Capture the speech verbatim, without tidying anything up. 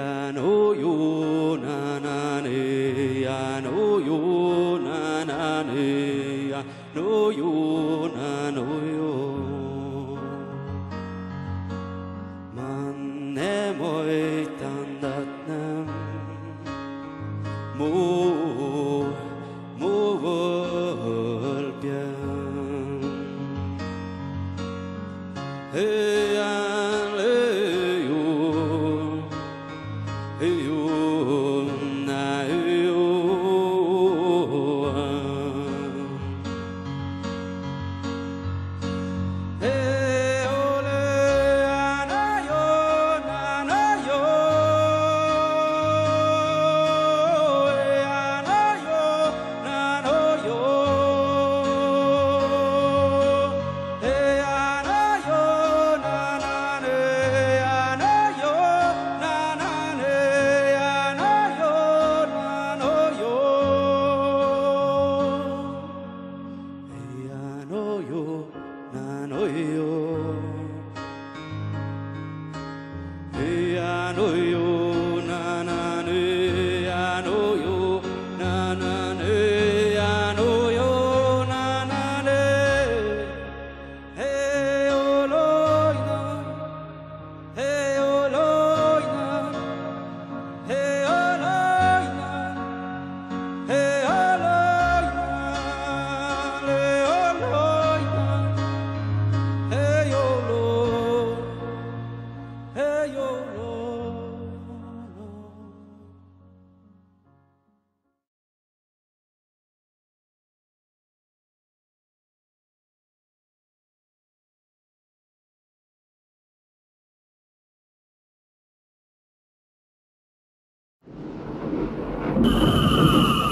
ya no yo na na ne ya no yo na na ne ya no yo na no yo man ne moi tan dat nam mu mu vol bien hey an le yo hey yo na yo hey ole ana yo na na yo hey ana yo na no yo hey ana yo na na ne ana yo na na ne ana yo na no yo hey ano yo na no yo hey ano yo na na ne ano yo na na ne ano yo na na ne hey oloi na hey oloi na hey oloi na hey oloi na le oloi na hey oloi hey oloi You